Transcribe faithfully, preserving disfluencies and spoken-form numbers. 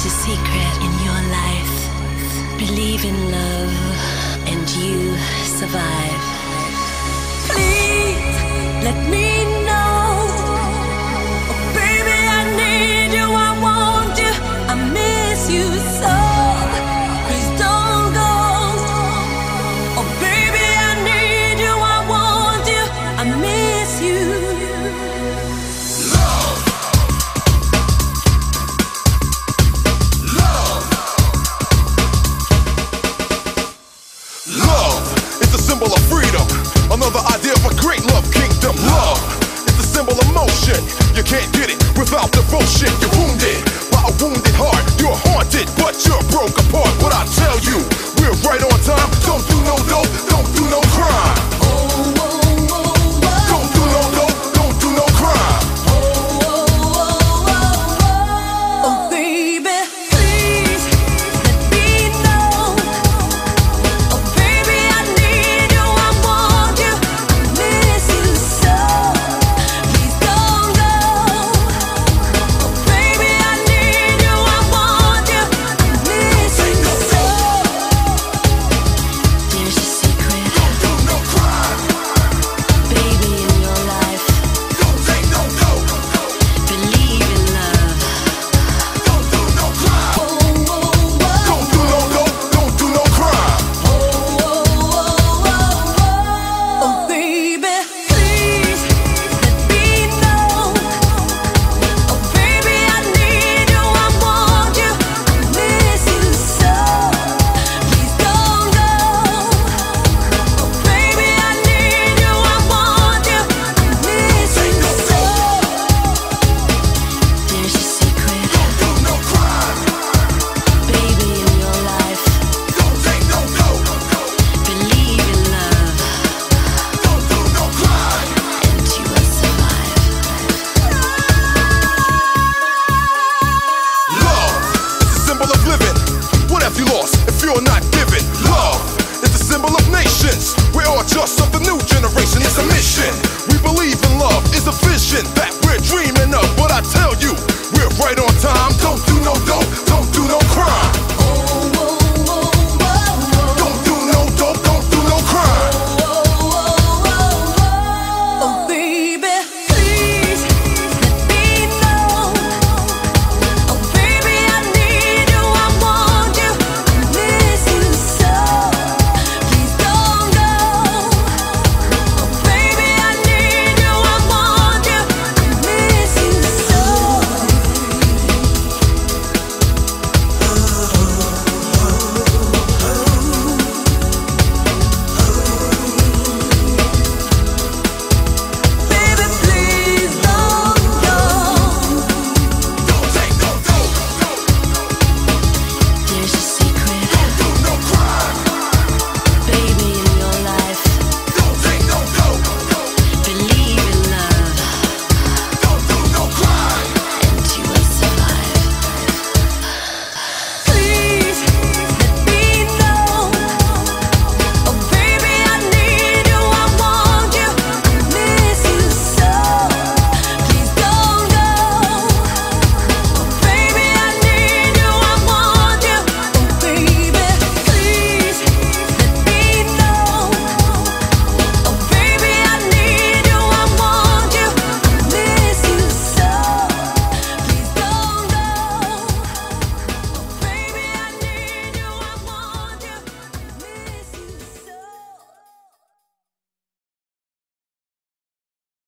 a secret in your life. Believe in love and you survive. Please let me know. Oh baby, I need you, I want you, I miss you so. Please don't go. Oh baby, I need you, I want you, I miss you. Love. Love. Love is the symbol of freedom. Another idea of a great love kingdom. Love is the symbol of motion. You can't get it without devotion. You're wounded by a wounded heart. You're haunted, but you're broke apart. What I tell you